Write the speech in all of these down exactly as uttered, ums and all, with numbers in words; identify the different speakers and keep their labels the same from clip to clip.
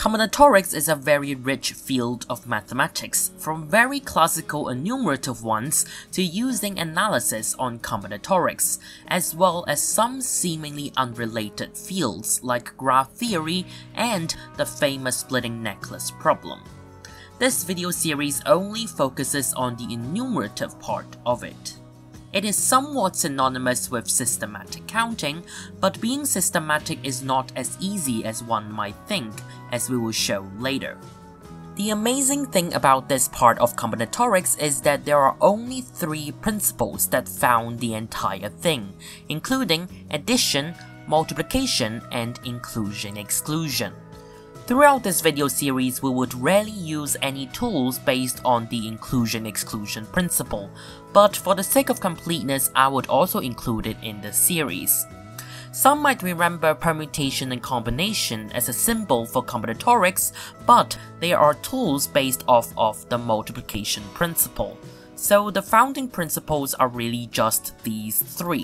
Speaker 1: Combinatorics is a very rich field of mathematics, from very classical enumerative ones to using analysis on combinatorics, as well as some seemingly unrelated fields like graph theory and the famous splitting necklace problem. This video series only focuses on the enumerative part of it. It is somewhat synonymous with systematic counting, but being systematic is not as easy as one might think, as we will show later. The amazing thing about this part of combinatorics is that there are only three principles that found the entire thing, including addition, multiplication, and inclusion-exclusion. Throughout this video series, we would rarely use any tools based on the inclusion-exclusion principle, but for the sake of completeness, I would also include it in the series. Some might remember permutation and combination as a symbol for combinatorics, but they are tools based off of the multiplication principle. So the founding principles are really just these three.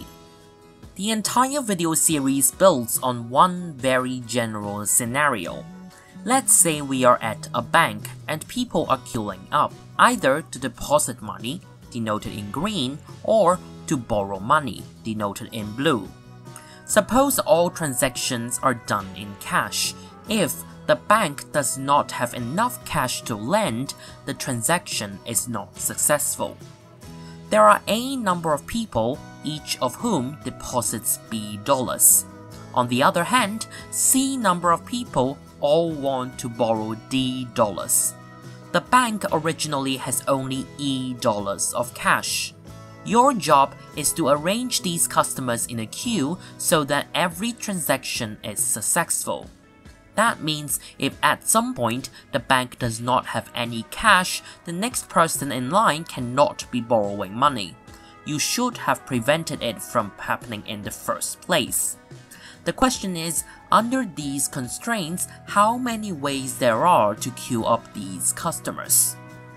Speaker 1: The entire video series builds on one very general scenario. Let's say we are at a bank and people are queuing up, either to deposit money, denoted in green, or to borrow money, denoted in blue. Suppose all transactions are done in cash. If the bank does not have enough cash to lend, the transaction is not successful. There are a number of people, each of whom deposits B dollars. On the other hand, C number of people all want to borrow D dollars. The bank originally has only E dollars of cash. Your job is to arrange these customers in a queue so that every transaction is successful. That means if at some point the bank does not have any cash, the next person in line cannot be borrowing money. You should have prevented it from happening in the first place. The question is, under these constraints, how many ways there are to queue up these customers?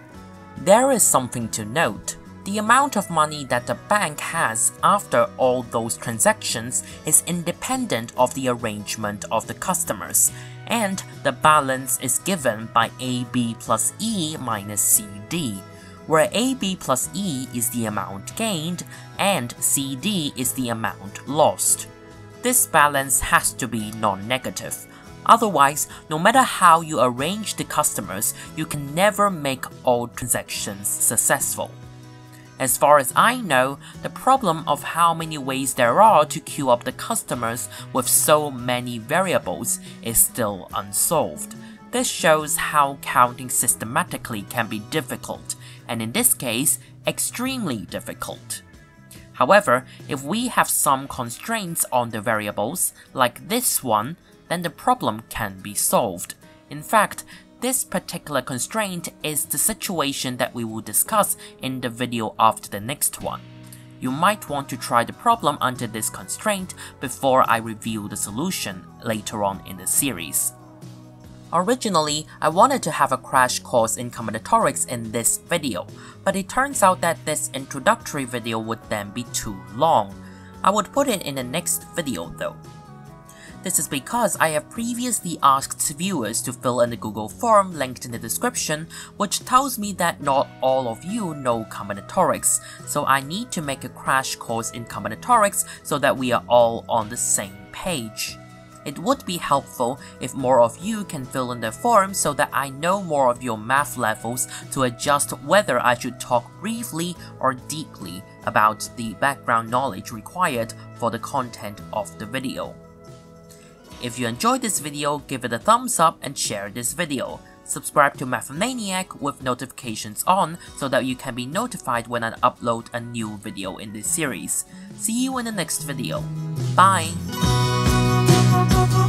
Speaker 1: There is something to note. The amount of money that the bank has after all those transactions is independent of the arrangement of the customers, and the balance is given by A B plus E minus C D, where A B plus E is the amount gained and C D is the amount lost. This balance has to be non-negative. Otherwise, no matter how you arrange the customers, you can never make all transactions successful. As far as I know, the problem of how many ways there are to queue up the customers with so many variables is still unsolved. This shows how counting systematically can be difficult, and in this case, extremely difficult. However, if we have some constraints on the variables, like this one, then the problem can be solved. In fact, this particular constraint is the situation that we will discuss in the video after the next one. You might want to try the problem under this constraint before I reveal the solution later on in the series. Originally, I wanted to have a crash course in combinatorics in this video, but it turns out that this introductory video would then be too long. I would put it in the next video though. This is because I have previously asked viewers to fill in the Google form linked in the description, which tells me that not all of you know combinatorics, so I need to make a crash course in combinatorics so that we are all on the same page. It would be helpful if more of you can fill in the form so that I know more of your math levels to adjust whether I should talk briefly or deeply about the background knowledge required for the content of the video. If you enjoyed this video, give it a thumbs up and share this video. Subscribe to Mathemaniac with notifications on so that you can be notified when I upload a new video in this series. See you in the next video. Bye!